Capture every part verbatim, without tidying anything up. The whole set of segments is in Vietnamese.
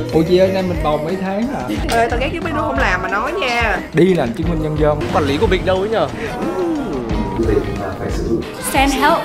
Ủa chị ơi, nay mình bầu mấy tháng à? Ê, tao ghét chứng minh thư không làm mà nói nha. Đi làm chứng minh nhân dân. Quản lý của mình đâu ấy nhờ? Send help.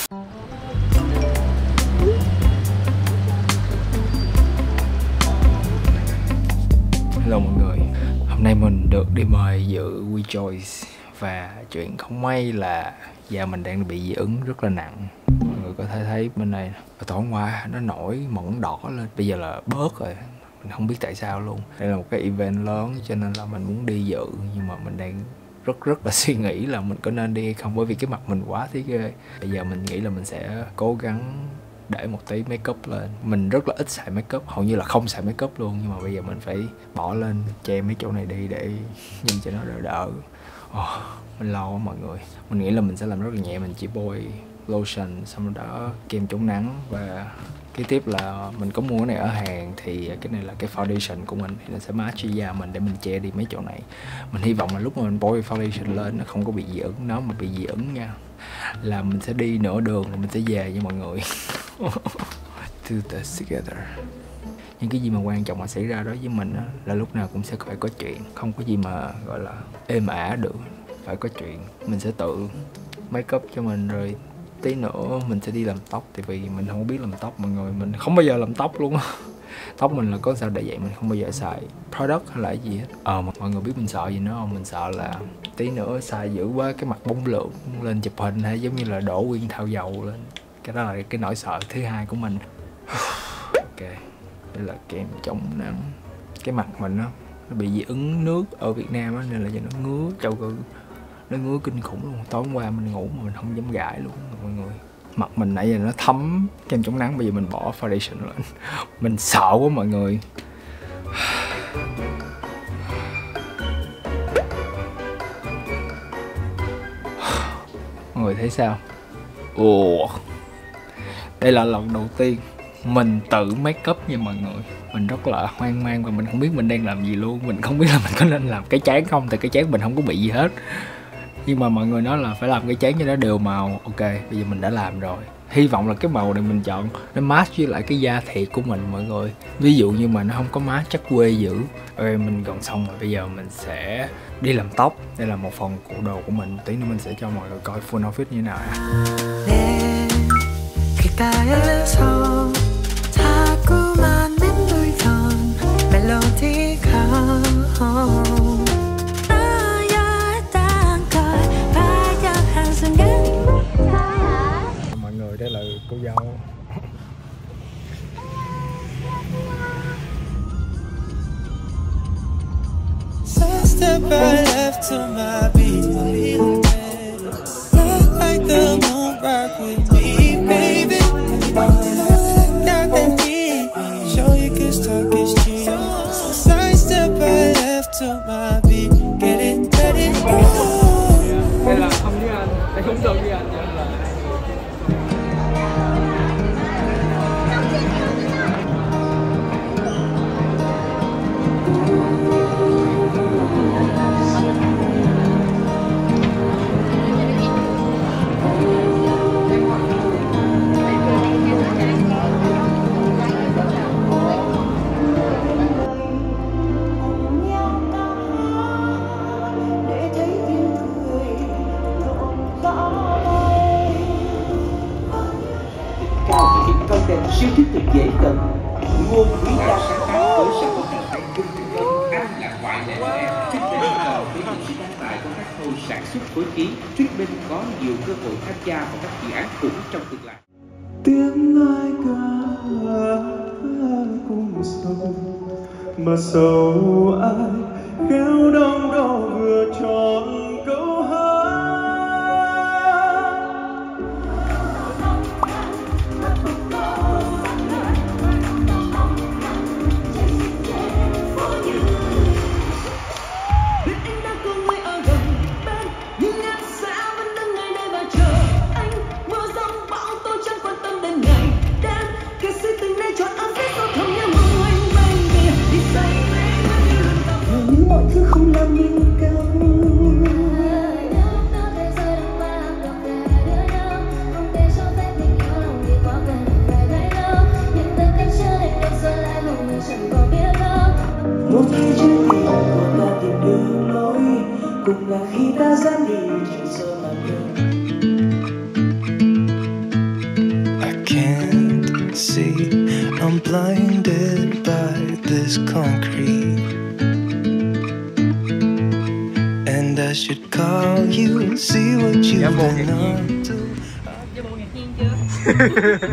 Hello mọi người. Hôm nay mình được đi mời dự WeChoice. Và chuyện không may là da mình đang bị dị ứng rất là nặng. Mọi người có thể thấy bên này tối hôm qua nó nổi mẩn đỏ lên. Bây giờ là bớt rồi. Mình không biết tại sao luôn. Đây là một cái event lớn cho nên là mình muốn đi dự. Nhưng mà mình đang rất rất là suy nghĩ là mình có nên đi hay không. Bởi vì cái mặt mình quá thấy ghê. Bây giờ mình nghĩ là mình sẽ cố gắng để một tí make up lên. Mình rất là ít xài make up, hầu như là không xài make up luôn. Nhưng mà bây giờ mình phải bỏ lên che mấy chỗ này đi để nhìn cho nó đỡ đỡ. Oh, mình lo quá mọi người. Mình nghĩ là mình sẽ làm rất là nhẹ. Mình chỉ bôi lotion, xong đó kem chống nắng. Và cái tiếp là mình có mua cái này ở hàng. Thì cái này là cái foundation của mình. Thì nó sẽ match với da mình để mình che đi mấy chỗ này. Mình hy vọng là lúc mà mình bôi foundation lên nó không có bị dị ứng. Nếu mà bị dị ứng nha là mình sẽ đi nửa đường rồi mình sẽ về với mọi người. Do this together. Những cái gì mà quan trọng mà xảy ra đó với mình á, là lúc nào cũng sẽ phải có chuyện. Không có gì mà gọi là êm ả được. Phải có chuyện. Mình sẽ tự make up cho mình rồi tí nữa mình sẽ đi làm tóc. Tại vì mình không biết làm tóc mọi người. Mình không bao giờ làm tóc luôn á. Tóc mình là có sao để vậy, mình không bao giờ xài product hay là cái gì hết. Ờ mà mọi người biết mình sợ gì nữa không? Mình sợ là tí nữa xài dữ quá cái mặt bóng lượng lên chụp hình hay giống như là đổ nguyên thau dầu lên. Cái đó là cái nỗi sợ thứ hai của mình. Ok, đây là kem chống nắng. Cái mặt mình nó nó bị dị ứng nước ở Việt Nam á, nên là cho nó ngứa trâu cư. Nó ngứa kinh khủng luôn. Tối hôm qua mình ngủ mà mình không dám gãi luôn mọi người. Mặt mình nãy giờ nó thấm kem chống nắng, bây giờ mình bỏ foundation lên. Mình sợ quá mọi người. Mọi người thấy sao? Ồ, đây là lần đầu tiên mình tự make up nha mọi người. Mình rất là hoang mang và mình không biết mình đang làm gì luôn. Mình không biết là mình có nên làm cái trán không. Tại cái trán mình không có bị gì hết. Nhưng mà mọi người nói là phải làm cái trán cho nó đều màu. Ok, bây giờ mình đã làm rồi. Hy vọng là cái màu này mình chọn nó match với lại cái da thiệt của mình mọi người. Ví dụ như mà nó không có match chắc quê dữ. Ok, mình gần xong rồi. Bây giờ mình sẽ đi làm tóc. Đây là một phần của đồ của mình. Tí nữa mình sẽ cho mọi người coi full outfit như thế nào. Mọi người, đây là cô dâu. Step right left to my beat. Look like the moon rock with me, baby. Got that heat, show you can talk is cheap. Side step right left to my beat, get it, get it, go. Đây là không với anh, đây không được với anh. Content siêu thiết thực dễ cận, nguồn quý đa sáng tác với sản phẩm hàng trung trung dân ăn là ngoại lệ em. Treatment còn với những sự đăng tải của các khâu sản xuất phối khí. Treatment có nhiều cơ hội tham gia vào các dự án khủng trong tương lai. Tiếng ai ca cùng sầu mà sầu ai khéo đông đâu vừa tròn câu hát. Không làm như cao Hãy subscribe cho kênh Ghiền Mì Gõ để không bỏ lỡ những video hấp dẫn. see. I'm blinded by this concrete, and I should call you, see what you've been up to. Cho bộ ngạc nhiên chưa?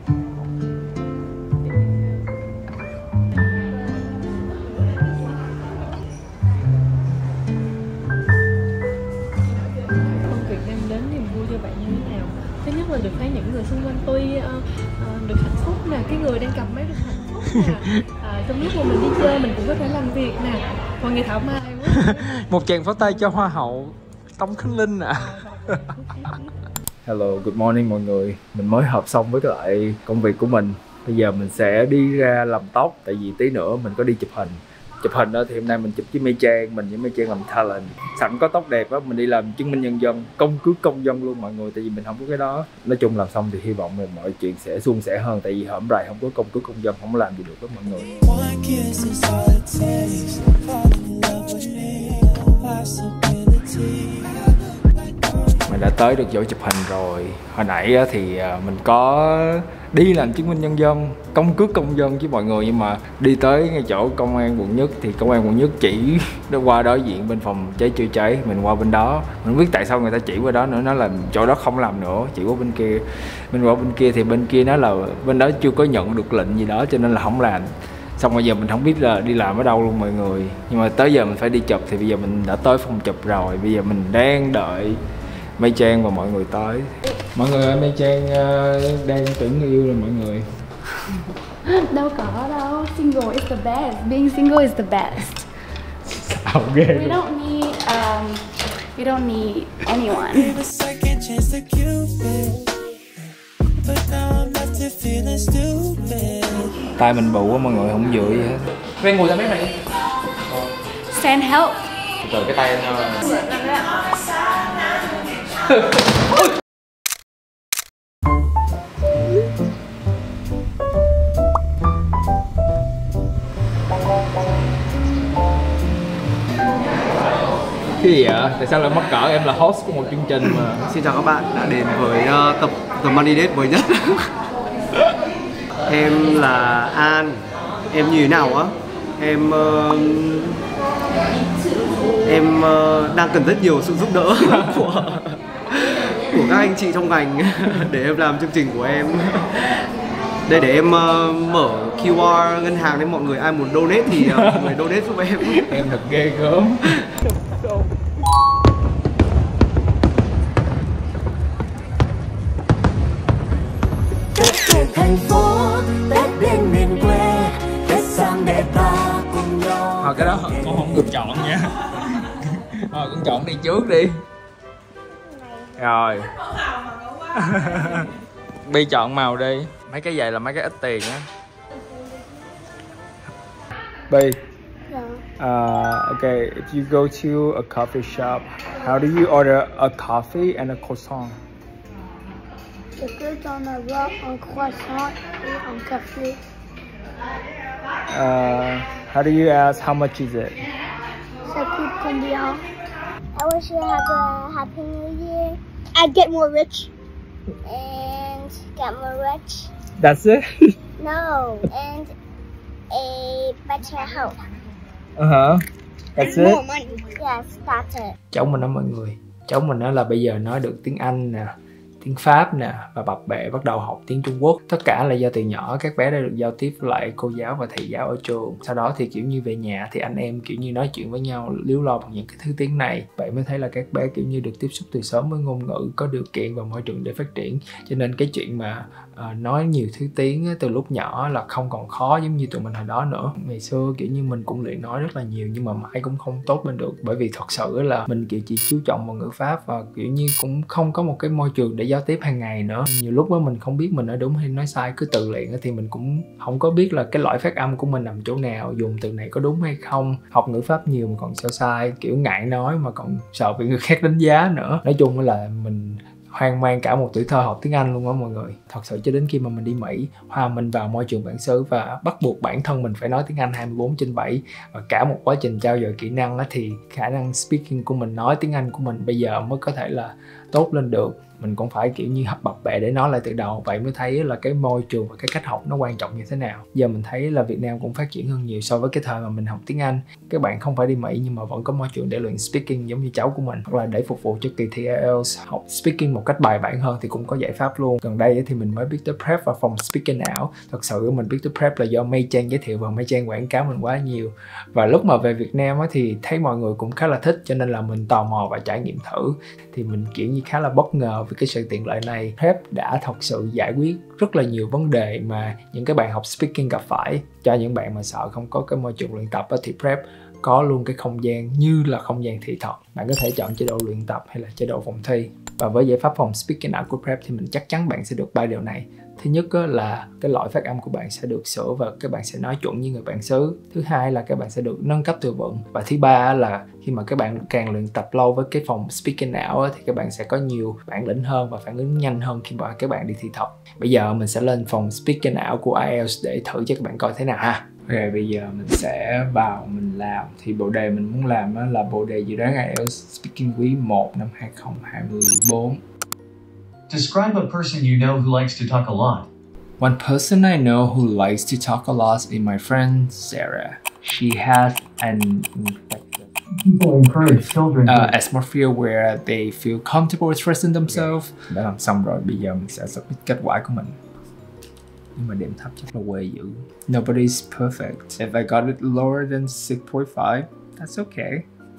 Công việc đem đến niềm vui cho bạn như thế nào? Thứ nhất là được thấy những người xung quanh tôi uh, uh, được hạnh phúc nè, cái người đang cầm máy được hạnh phúc nè. À, trong lúc mà mình đi chơi mình cũng có thể làm việc nè. Còn người thảo mai quá. Một tràng pháo tay cho Hoa hậu Tống Khánh Linh ạ. À. Hello, good morning mọi người. Mình mới họp xong với lại công việc của mình. Bây giờ mình sẽ đi ra làm tóc. Tại vì tí nữa mình có đi chụp hình. Chụp hình đó thì hôm nay mình chụp với Mây Trang. Mình với Mây Trang làm talent. Sẵn có tóc đẹp á, mình đi làm chứng minh nhân dân, công cước công dân luôn mọi người. Tại vì mình không có cái đó. Nói chung làm xong thì hy vọng là mọi chuyện sẽ suôn sẻ hơn. Tại vì hổm rày không có công cước công dân, không làm gì được đó mọi người. One kiss is all it takes. Falling in love with me, possibility. Mình đã tới được chỗ chụp hình rồi. Hồi nãy thì mình có đi làm chứng minh nhân dân, công cước công dân với mọi người. Nhưng mà đi tới ngay chỗ công an quận Nhất thì công an quận Nhất chỉ qua đối diện bên phòng cháy chữa cháy. Mình qua bên đó, mình không biết tại sao người ta chỉ qua đó nữa. Nó là chỗ đó không làm nữa, chỉ qua bên kia. Mình qua bên kia thì bên kia nó là bên đó chưa có nhận được lệnh gì đó cho nên là không làm. Xong bây giờ mình không biết là đi làm ở đâu luôn mọi người. Nhưng mà tới giờ mình phải đi chụp thì bây giờ mình đã tới phòng chụp rồi. Bây giờ mình đang đợi Mây Trang và mọi người tới. Mọi người ơi, Mây Trang uh, đang tuyển người yêu rồi mọi người. Đâu có đâu, single is the best. Being single is the best. Sao ghê. We don't need um, we don't need anyone. Give a second chance to Cupid, but now I'm left to feeling stupid. Tai mình bự quá mọi người, không vừa gì hết. Quen ngồi ra mấy mày. Send help. Từ cái tay anh thôi. Cái gì vậy? Tại sao lại mắc cỡ? Em là host của một chương trình mà. Xin chào các bạn đã đến với uh, tập The Money Date mới nhất. Em là An. Em như thế nào á? Em uh, em uh, đang cần rất nhiều sự giúp đỡ của của các anh chị trong ngành để em làm chương trình của em. Đây để em uh, mở Q R ngân hàng đến mọi người ai muốn donate thì uh, mọi người donate giúp em. Em thật ghê gớm. Thành phố Tết đến miền quê, Tết sang để ta cùng nhau. Thôi cái đó con không được chọn nha. Thôi con chọn đi trước đi. Rồi. Bi chọn màu đi. Mấy cái giày là mấy cái ít tiền á. Bi. Uh, okay, if you go to a coffee shop, how do you order a coffee and a croissant? Je peux t'en avoir un croissant et un café. Uh, how do you ask how much is it? Ça coûte combien? I wish you have a happy new year. I'd get more rich. And get more rich. That's it? No, and a better health. Uh-huh. That's And it? more money. Yes, that's it. Cháu mình đó mọi người. Cháu mình đó là bây giờ nói được tiếng Anh nè, tiếng Pháp nè, và bập bẹ bắt đầu học tiếng Trung Quốc. Tất cả là do từ nhỏ các bé đã được giao tiếp với lại cô giáo và thầy giáo ở trường. Sau đó thì kiểu như về nhà thì anh em kiểu như nói chuyện với nhau líu lo bằng những cái thứ tiếng này. Vậy mới thấy là các bé kiểu như được tiếp xúc từ sớm với ngôn ngữ, có điều kiện và môi trường để phát triển. Cho nên cái chuyện mà uh, nói nhiều thứ tiếng á, từ lúc nhỏ là không còn khó giống như tụi mình hồi đó nữa. Ngày xưa kiểu như mình cũng luyện nói rất là nhiều nhưng mà mãi cũng không tốt lên được. Bởi vì thật sự là mình kiểu chỉ chú trọng vào ngữ pháp và kiểu như cũng không có một cái môi trường để giao tiếp hàng ngày nữa. Nhiều lúc đó mình không biết mình nói đúng hay nói sai, cứ tự luyện thì mình cũng không có biết là cái loại phát âm của mình nằm chỗ nào, dùng từ này có đúng hay không. Học ngữ pháp nhiều mà còn sợ sai, kiểu ngại nói mà còn sợ bị người khác đánh giá nữa. Nói chung là mình hoang mang cả một tuổi thơ học tiếng Anh luôn á mọi người. Thật sự cho đến khi mà mình đi Mỹ, hòa mình vào môi trường bản xứ và bắt buộc bản thân mình phải nói tiếng Anh hai mươi bốn trên bảy, và cả một quá trình trau dồi kỹ năng á, thì khả năng speaking của mình, nói tiếng Anh của mình bây giờ mới có thể là tốt lên được. Mình cũng phải kiểu như hấp bập bẹ để nói lại từ đầu, vậy mới thấy là cái môi trường và cái cách học nó quan trọng như thế nào. Giờ mình thấy là Việt Nam cũng phát triển hơn nhiều so với cái thời mà mình học tiếng Anh. Các bạn không phải đi Mỹ nhưng mà vẫn có môi trường để luyện speaking giống như cháu của mình, hoặc là để phục vụ cho kỳ thi ai eo học speaking một cách bài bản hơn thì cũng có giải pháp luôn. Gần đây thì mình mới biết tới Prep và phòng speaking ảo. Thật sự mình biết tới Prep là do May Trang giới thiệu và May Trang quảng cáo mình quá nhiều. Và lúc mà về Việt Nam thì thấy mọi người cũng khá là thích, cho nên là mình tò mò và trải nghiệm thử. Thì mình kiểu như khá là bất ngờ vì cái sự tiện lợi này. Prep đã thật sự giải quyết rất là nhiều vấn đề mà những cái bạn học speaking gặp phải. Cho những bạn mà sợ không có cái môi trường luyện tập thì Prep có luôn cái không gian như là không gian thị thật. Bạn có thể chọn chế độ luyện tập hay là chế độ phòng thi. Và với giải pháp phòng speaking ảo của Prep thì mình chắc chắn bạn sẽ được ba điều này. Thứ nhất là cái loại phát âm của bạn sẽ được sửa và các bạn sẽ nói chuẩn như người bản xứ. Thứ hai là các bạn sẽ được nâng cấp từ vựng. Và thứ ba là khi mà các bạn càng luyện tập lâu với cái phòng speaking ảo thì các bạn sẽ có nhiều bản lĩnh hơn và phản ứng nhanh hơn khi mà các bạn đi thi thật. Bây giờ mình sẽ lên phòng speaking ảo của ai eo để thử cho các bạn coi thế nào ha. Ok, bây giờ mình sẽ vào mình làm. Thì bộ đề mình muốn làm là bộ đề dự đoán ai eo Speaking quý một năm hai không hai tư. Describe a person you know who likes to talk a lot. One person I know who likes to talk a lot is my friend Sarah. She has an People encourage children to uh, atmosphere where they feel comfortable expressing themselves. Đã làm xong rồi, bây giờ mình sẽ submit kết quả của mình. Nhưng mà điểm thấp chắc là quê dữ. Nobody is perfect. If I got it lower than six point five, that's okay.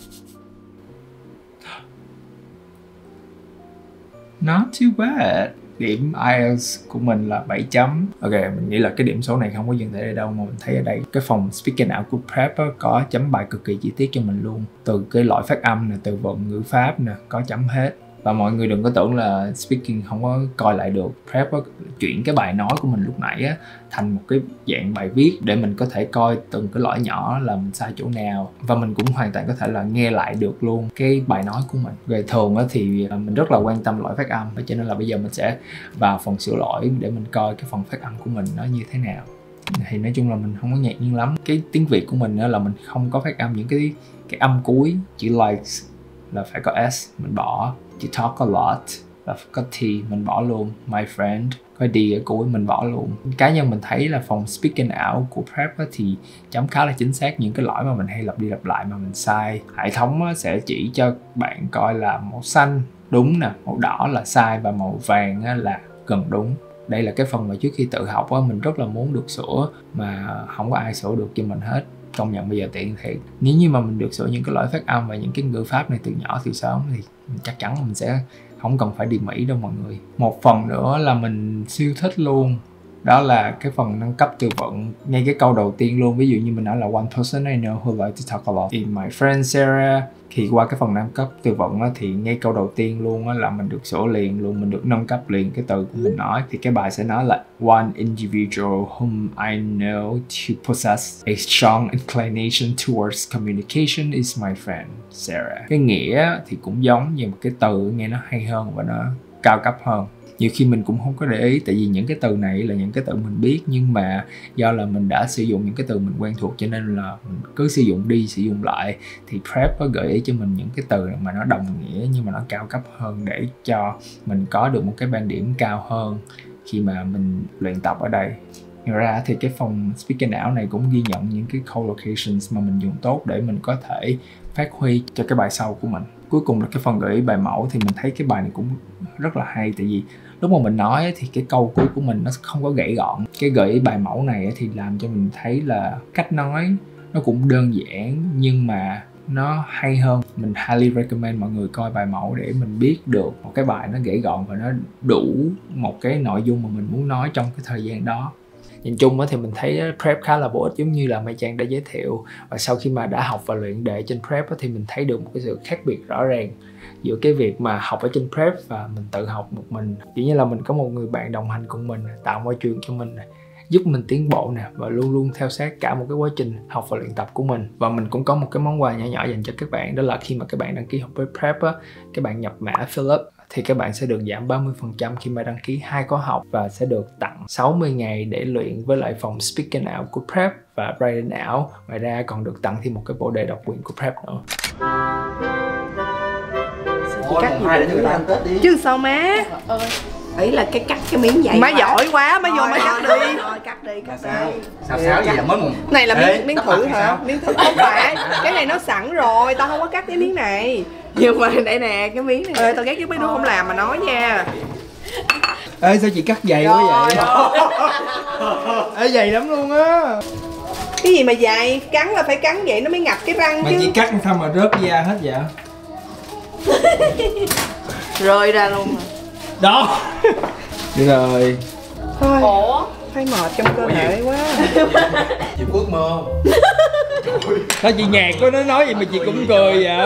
Not too bad. Điểm ai eo của mình là bảy chấm. Ok, mình nghĩ là cái điểm số này không có dừng tại đây đâu, mà mình thấy ở đây cái phòng speaking ảo của Prep có chấm bài cực kỳ chi tiết cho mình luôn. Từ cái loại phát âm nè, từ vựng, ngữ pháp nè, có chấm hết. Và mọi người đừng có tưởng là speaking không có coi lại được. Prep chuyển cái bài nói của mình lúc nãy á, thành một cái dạng bài viết để mình có thể coi từng cái lỗi nhỏ là mình sai chỗ nào. Và mình cũng hoàn toàn có thể là nghe lại được luôn cái bài nói của mình. Về thường á, thì mình rất là quan tâm lỗi phát âm, cho nên là bây giờ mình sẽ vào phần sửa lỗi để mình coi cái phần phát âm của mình nó như thế nào. Thì nói chung là mình không có ngạc nhiên lắm. Cái tiếng Việt của mình là mình không có phát âm những cái cái âm cuối. Chữ likes là phải có S, mình bỏ. Chữ talk a lot là phải có T, mình bỏ luôn. My friend có D ở cuối, mình bỏ luôn. Cá nhân mình thấy là phòng speaking ảo của Prep thì chấm khá là chính xác những cái lỗi mà mình hay lặp đi lặp lại mà mình sai. Hệ thống sẽ chỉ cho bạn coi là màu xanh đúng nè, màu đỏ là sai và màu vàng là gần đúng. Đây là cái phần mà trước khi tự học mình rất là muốn được sửa mà không có ai sửa được cho mình hết. Công nhận bây giờ tiện thiệt. Nếu như mà mình được sửa những cái lỗi phát âm và những cái ngữ pháp này từ nhỏ từ sớm thì chắc chắn mình sẽ không cần phải đi Mỹ đâu mọi người. Một phần nữa là mình siêu thích luôn, đó là cái phần nâng cấp từ vựng. Ngay cái câu đầu tiên luôn, ví dụ như mình nói là one person I know who likes to talk a lot is my friend Sarah. Thì qua cái phần nâng cấp từ vựng á, thì ngay câu đầu tiên luôn á, là mình được sửa liền luôn, mình được nâng cấp liền cái từ của mình nói. Thì cái bài sẽ nói là one individual whom I know to possess a strong inclination towards communication is my friend Sarah. Cái nghĩa thì cũng giống, nhưng mà cái từ nghe nó hay hơn và nó cao cấp hơn. Nhiều khi mình cũng không có để ý, tại vì những cái từ này là những cái từ mình biết, nhưng mà do là mình đã sử dụng những cái từ mình quen thuộc cho nên là mình cứ sử dụng đi sử dụng lại. Thì Prep có gợi ý cho mình những cái từ mà nó đồng nghĩa nhưng mà nó cao cấp hơn để cho mình có được một cái band điểm cao hơn khi mà mình luyện tập ở đây. Ngoài ra thì cái phòng speaking ảo này cũng ghi nhận những cái collocations mà mình dùng tốt để mình có thể phát huy cho cái bài sau của mình. Cuối cùng là cái phần gợi ý bài mẫu, thì mình thấy cái bài này cũng rất là hay, tại vì lúc mà mình nói thì cái câu cuối của mình nó không có gãy gọn. Cái gợi ý bài mẫu này thì làm cho mình thấy là cách nói nó cũng đơn giản nhưng mà nó hay hơn. Mình highly recommend mọi người coi bài mẫu để mình biết được một cái bài nó gãy gọn và nó đủ một cái nội dung mà mình muốn nói trong cái thời gian đó. Nhìn chung thì mình thấy Prep khá là bổ ích giống như là Mai Trang đã giới thiệu. Và sau khi mà đã học và luyện đề trên Prep thì mình thấy được một cái sự khác biệt rõ ràng giữa cái việc mà học ở trên Prep và mình tự học một mình. Chỉ như là mình có một người bạn đồng hành cùng mình, tạo môi trường cho mình, giúp mình tiến bộ nè, và luôn luôn theo sát cả một cái quá trình học và luyện tập của mình. Và mình cũng có một cái món quà nhỏ nhỏ dành cho các bạn, đó là khi mà các bạn đăng ký học với Prep á, các bạn nhập mã Philip thì các bạn sẽ được giảm ba mươi phần trăm khi mà đăng ký hai khóa học, và sẽ được tặng sáu mươi ngày để luyện với lại phòng speaking ảo của Prep và writing ảo. Ngoài ra còn được tặng thêm một cái bộ đề độc quyền của Prep nữa. chị cắt gì hai để cho người ta ăn Tết đi. chứ sao má. Ý là cái cắt cái miếng vậy. Má giỏi quá, má vô má cắt đi. Rồi cắt đi, cắt đi. Sao sao gì là mới một. Này là Ê, miếng miếng tóc thử mặt thì hả? sao? Miếng thử không phải. Cái này nó sẵn rồi, tao không có cắt cái miếng này. Nhưng mà đây nè, cái miếng này. Ê, tao ghét với mấy đứa không làm mà nói nha. Ê sao chị cắt dày quá vậy? Ê dày lắm luôn á. Cái gì mà dày, cắn là phải cắn vậy nó mới ngập cái răng Mà chứ. chị cắt sao mà rớt da hết vậy? Rơi ra luôn mà. Đó. Được rồi. Thôi. Ủa? Thấy mệt trong cơ thể quá. Chị có ước mơ không? Sao chị nhạt quá, nó nói gì mà chị cũng cười vậy?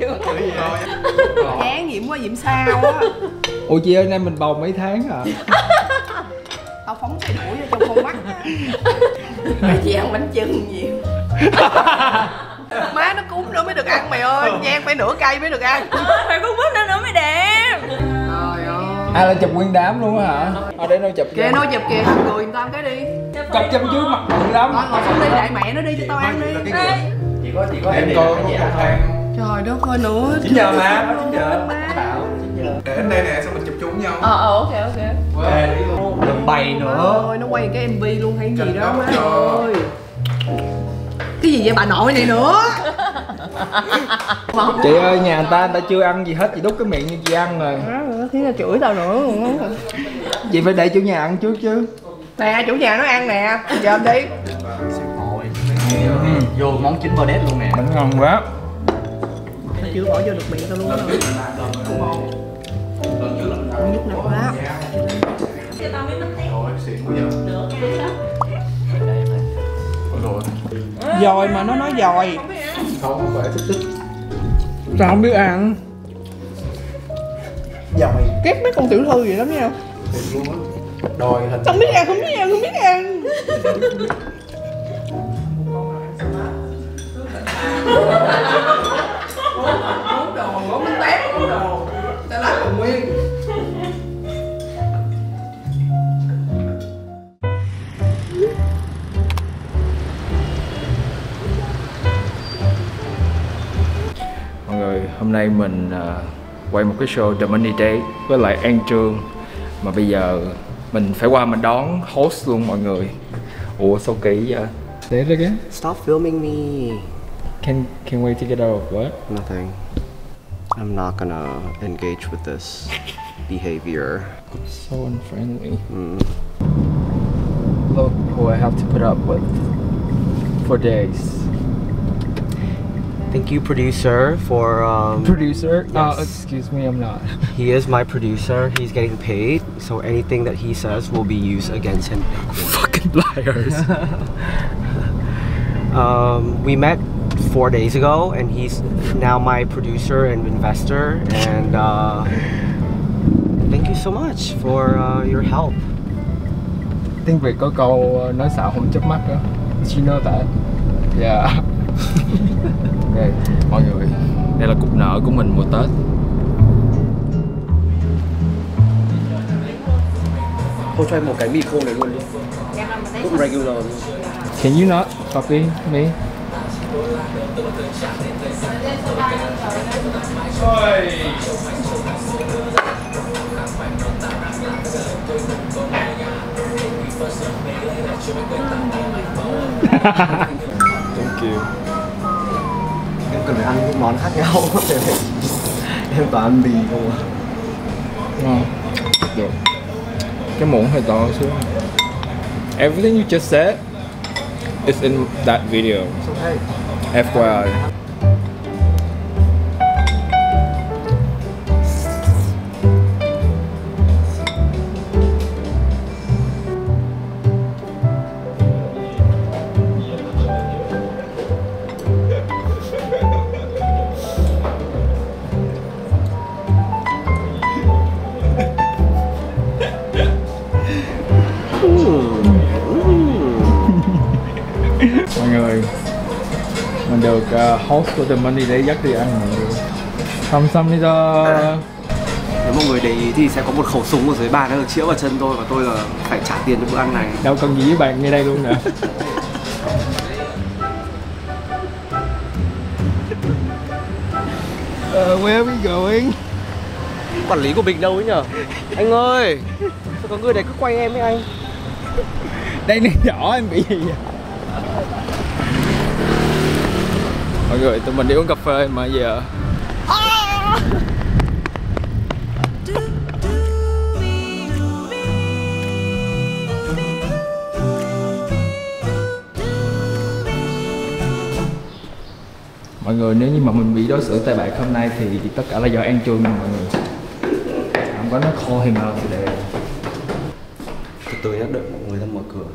Chán nhiễm quá nhiễm sao á. Ủa chị ơi, nay mình bầu mấy tháng à? Tao phóng cây đuổi vô trong con mắt á. Mày chỉ ăn bánh chưng nhiều. Má nó cúng nữa mới được ăn mày ơi. Nhan phải nửa cây mới được ăn. Phải có bớt nữa nữa mới đẹp. Trời ơi. À là chụp nguyên đám luôn á hả? Ờ để nó chụp Kìa nó chụp kìa, thằng cười tao cái đi. Cặp chăm trước mặt bự lắm. Thôi ngồi xuống đi, đại mẹ nó đi cho tao ăn đi. Chị có chị có em coi có một thang. Trời đất ơi nữa. chín giờ mà, có chín giờ. Bảo chín giờ. Để đến đây nè, xong mình chụp chung nhau. Ờ ờ ok ok. Về đi luôn. Đừng bày nữa. Ôi nó quay cái em vê luôn hay gì Trình đó má cho. ơi. Cái gì vậy bà nội này nữa? Chị ơi, nhà người ta người ta chưa ăn gì hết, chị đút cái miệng như chị ăn rồi. Thế là chửi tao nữa luôn á. Chị phải để chủ nhà ăn trước chứ. Nè chủ nhà nó ăn nè, giờ đi. Vô món chính vedette luôn nè. Bánh ngon quá. Chưa bỏ vô được miệng tao luôn á. Đúng không? Lần trước là Nhức nặng quá. Rồi, xịn quá giờ. Rồi. Dòi mà nó nói dòi. Không, không phải tích tích. Sao không biết ăn? Dòi. Ghét mấy con tiểu thư vậy lắm nha. Xịn luôn á. Đòi hình. Không biết ăn, không biết ăn, không biết ăn. Món đồ, món bánh tét, món đồ. Tao lát còn nguyên. Mọi người, hôm nay mình uh, quay một cái show The Money Date với lại An Trương. Mà bây giờ mình phải qua mình đón host luôn mọi người. Ủa sao kỳ vậy? Để ra cái. Stop filming me. Can can we take it out of what? Nothing. I'm not gonna engage with this behavior. So unfriendly. Mm. Look who I have to put up with for days. Thank you, producer, for um, Producer? Yes. Oh, excuse me, I'm not. He is my producer. He's getting paid, so anything that he says will be used against him. Fucking liars. um, we met four days ago, and he's now my producer and investor. And uh, thank you so much for uh, your help. Tiếng Việt có câu uh, nói xạo không chớp mắt đó. Did you know that? Yeah. Okay, mọi người, đây là cục nợ của mình mùa Tết. Thôi cho em một cái mì khô này luôn đi. Cũng regular luôn. Can you not copy me? Thank you. Em cần phải ăn những món khác nhau. Em toàn ăn mì không à. Ngon. Được. Cái muỗng hơi to xíu. Everything you just said is in that video. Okay. F Y I. Mọi người, mình được uh, host của The Money để dắt đi ăn mọi người. Xong xong đi cho. Nếu mọi người để ý thì sẽ có một khẩu súng ở dưới bàn nó được chĩa vào chân tôi và tôi là phải trả tiền cho bữa ăn này. Đâu cần gì với bạn ngay đây luôn nè. Uh, where are we going? Quản lý của mình đâu ấy nhở? Anh ơi, sao có người này cứ quay em ấy anh? Đây này nhỏ em bị gì vậy? Mọi người, tụi mình đi uống cà phê mà giờ mọi người, nếu như mà mình bị đối xử tệ bạc hôm nay thì tất cả là do An Trương nha mọi người. Không có nó khô thì mà thì đẹp. Từ từ nhá, đợi mọi người ra mở cửa.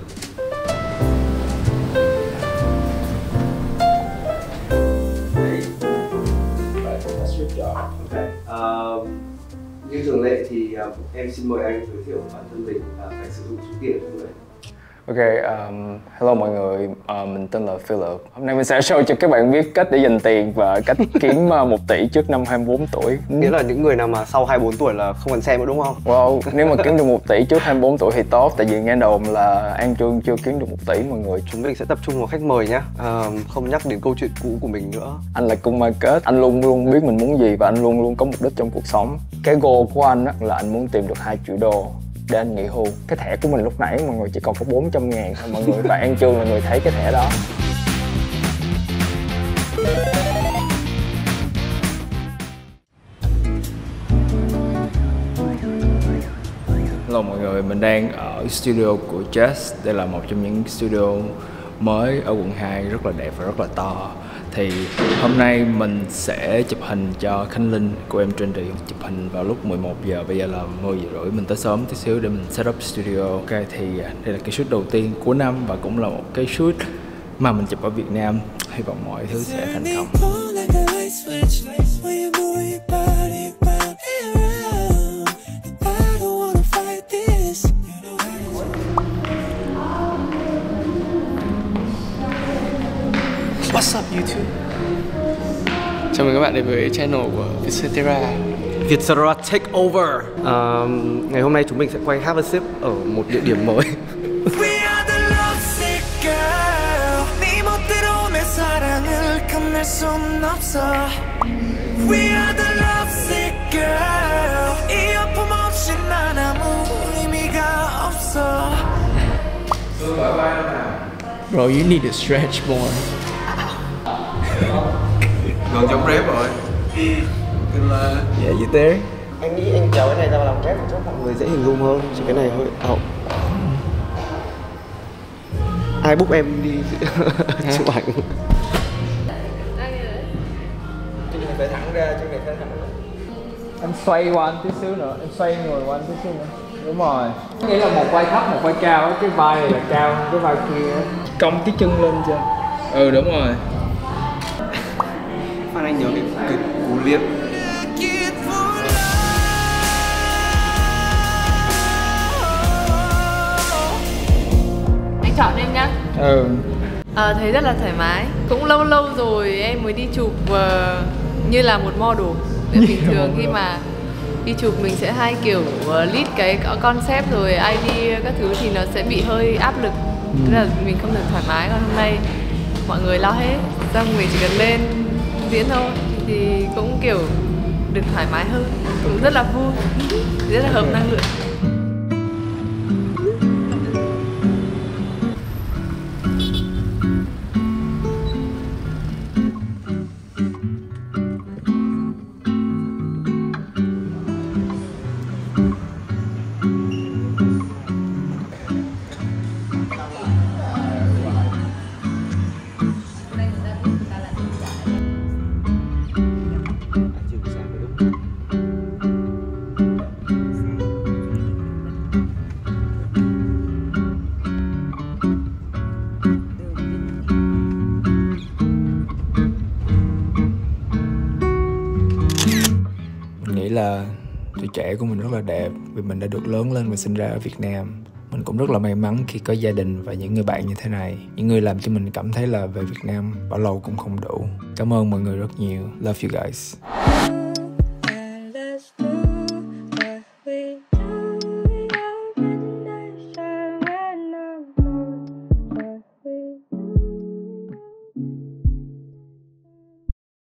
Uh, như thường lệ thì uh, em xin mời anh giới thiệu bản thân mình và phải sử dụng số tiền của người. Ok, um, hello mọi người, uh, mình tên là Philip. Hôm nay mình sẽ show cho các bạn biết cách để dành tiền và cách kiếm uh, một tỷ trước năm hai mươi bốn tuổi. Nghĩa là những người nào mà sau hai mươi bốn tuổi là không cần xem nữa đúng không? Wow, nếu mà kiếm được một tỷ trước hai mươi bốn tuổi thì tốt. Tại vì nghe đồn là An Trương chưa kiếm được một tỷ mọi người. Chúng mình sẽ tập trung vào khách mời nhé, uh, không nhắc đến câu chuyện cũ của mình nữa. Anh là cung market, anh luôn luôn biết mình muốn gì và anh luôn luôn có mục đích trong cuộc sống. Cái goal của anh á, là anh muốn tìm được hai triệu đô để anh nghỉ hưu. Cái thẻ của mình lúc nãy mọi người chỉ còn có bốn trăm ngàn thôi mọi người. Và An Trương là người thấy cái thẻ đó. Hello mọi người, mình đang ở studio của Jess. Đây là một trong những studio mới ở quận hai, rất là đẹp và rất là to. Thì hôm nay mình sẽ chụp hình cho Khánh Linh của em Trendy. Chụp hình vào lúc mười một giờ, bây giờ là mười giờ rưỡi. Mình tới sớm tí xíu để mình set up studio. Ok, thì đây là cái shoot đầu tiên của năm và cũng là một cái shoot mà mình chụp ở Việt Nam. Hy vọng mọi thứ sẽ thành công. What's up YouTube? Chào mừng các bạn đến với channel của Vietcetera. Vietcetera Take Over. uh, Ngày hôm nay chúng mình sẽ quay Have a Sip ở một địa điểm mới. Bro, you need to stretch more. Gần giống rap rồi. Yeah, you there? Anh nghĩ anh kéo cái này ra làm rap cho mọi người dễ hình dung hơn. Chỉ cái này hơi ảo. Ai book em đi chụp ảnh? Chứ này phải thẳng ra, chứ này phải thẳng ra. Anh xoay qua anh tí xíu nữa, anh xoay người qua anh tí xíu nữa. Đúng rồi. Nghĩa là một vai thấp, một vai cao. Cái vai này là cao hơn cái vai kia. Cong cái chân lên chưa? Ừ đúng rồi. Phan anh nhớ cái, cái cú liếc. Anh chọn em nhá. Ừ. À, thấy rất là thoải mái. Cũng lâu lâu rồi em mới đi chụp uh, như là một model. Để bình thường khi mà đi chụp mình sẽ hay kiểu uh, lead cái concept rồi idea các thứ thì nó sẽ bị hơi áp lực. Thế là mình không được thoải mái. Còn hôm nay mọi người lo hết, xong mình chỉ cần lên diễn thôi thì cũng kiểu được thoải mái hơn, cũng rất là vui, rất là hợp năng lượng. Là tuổi trẻ của mình rất là đẹp vì mình đã được lớn lên và sinh ra ở Việt Nam. Mình cũng rất là may mắn khi có gia đình và những người bạn như thế này, những người làm cho mình cảm thấy là về Việt Nam bao lâu cũng không đủ. Cảm ơn mọi người rất nhiều. Love you guys.